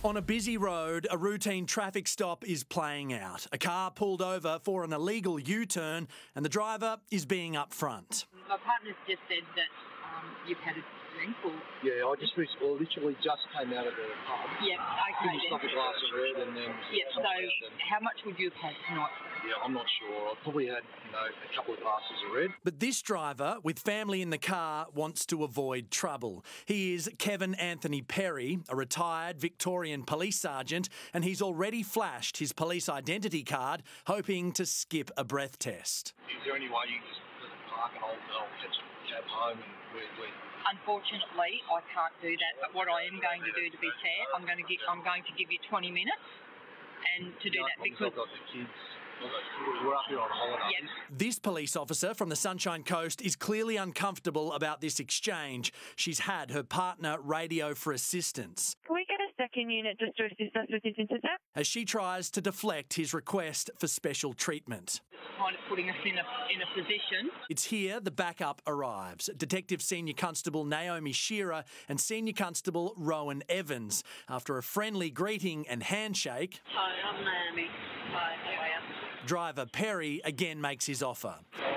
On a busy road, a routine traffic stop is playing out. A car pulled over for an illegal U-turn and the driver is being upfront. My partner's just said that you've had a drink or... Yeah, I literally just came out of the pub. Yeah, okay. Finished up a glass of red and then... Yeah, so how much would you have had tonight? Yeah, I'm not sure. I probably had, a couple of glasses of red. But this driver, with family in the car, wants to avoid trouble. He is Kevin Anthony Perry, a retired Victorian police sergeant, and he's already flashed his police identity card, hoping to skip a breath test. Is there any way you can just park and I'll catch a cab home and we're... Unfortunately, I can't do that, but what I am going to do, to be fair, I'm going to give you 20 minutes and to do that because... I've got the kids. We're up here on holidays. Yep. This police officer from the Sunshine Coast is clearly uncomfortable about this exchange. She's had her partner radio for assistance. Can we get a second unit just to assist us with this incident? As she tries to deflect his request for special treatment. Kind of putting us in a position. It's here the backup arrives. Detective Senior Constable Naomi Shearer and Senior Constable Rowan Evans. After a friendly greeting and handshake... Hi, I'm Naomi. Hi, how are you? Driver Perry again makes his offer.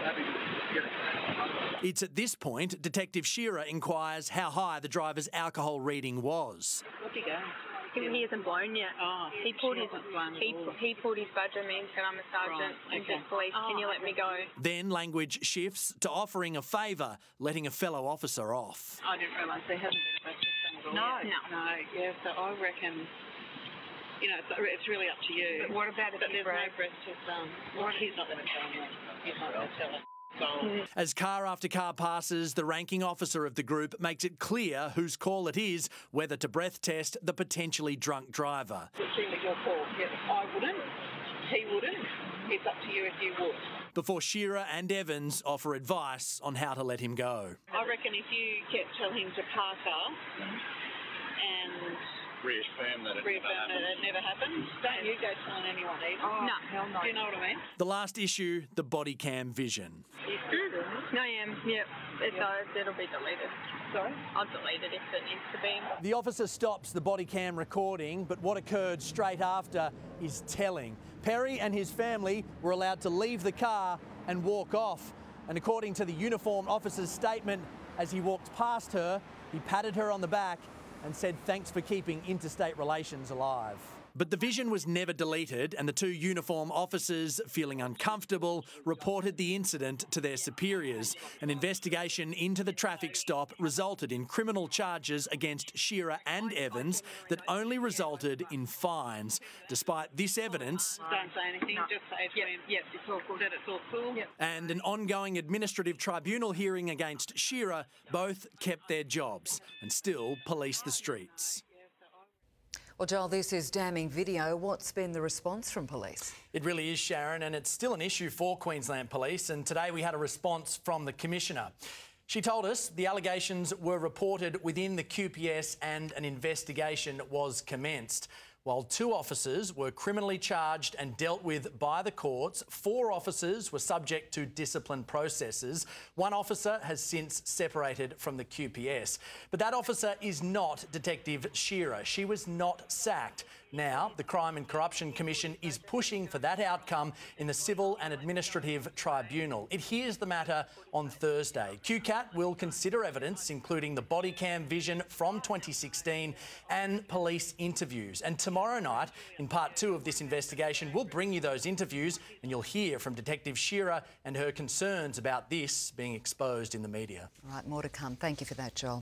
It's at this point Detective Shearer inquires how high the driver's alcohol reading was. What's he going? He hasn't blown yet. Oh, he pulled his badge on me and said, "I'm a sergeant in the police. Can you let me go?" Then language shifts to offering a favour, letting a fellow officer off. I didn't realise there hasn't been a breath test done at all. No. Yeah, so I reckon, it's really up to you. But what about if there's no breath test done? He's not going to tell me. He's not going to tell us. As car after car passes, the ranking officer of the group makes it clear whose call it is whether to breath test the potentially drunk driver. It's really your call. Yes, I wouldn't. He wouldn't. It's up to you if you would. Before Shearer and Evans offer advice on how to let him go. I reckon if you tell him to park up and... reaffirm that it never happened. Don't you go telling anyone either. Oh, no. Hell no. Do you know what I mean? The last issue, the body cam vision. I am, yep. It'll be deleted. Sorry? I'll delete it if it needs to be. The officer stops the body cam recording, but what occurred straight after is telling. Perry and his family were allowed to leave the car and walk off. And according to the uniformed officer's statement, as he walked past her, he patted her on the back and said thanks for keeping interstate relations alive. But the vision was never deleted, and the two uniform officers, feeling uncomfortable, reported the incident to their superiors. An investigation into the traffic stop resulted in criminal charges against Shearer and Evans that only resulted in fines. Despite this evidence... Don't say anything, just say to him, yep, it's all cool, that it's all cool. Yep. And an ongoing administrative tribunal hearing against Shearer, both kept their jobs and still police the streets. Well, Joel, this is damning video. What's been the response from police? It really is, Sharon, and it's still an issue for Queensland Police, and today we had a response from the Commissioner. She told us the allegations were reported within the QPS and an investigation was commenced. While 2 officers were criminally charged and dealt with by the courts, 4 officers were subject to discipline processes. 1 officer has since separated from the QPS. But that officer is not Detective Shearer. She was not sacked. Now, the Crime and Corruption Commission is pushing for that outcome in the Civil and Administrative Tribunal. It hears the matter on Thursday. QCAT will consider evidence, including the body cam vision from 2016 and police interviews. And tomorrow night, in part 2 of this investigation, we'll bring you those interviews and you'll hear from Detective Shearer and her concerns about this being exposed in the media. All right, more to come. Thank you for that, Joel.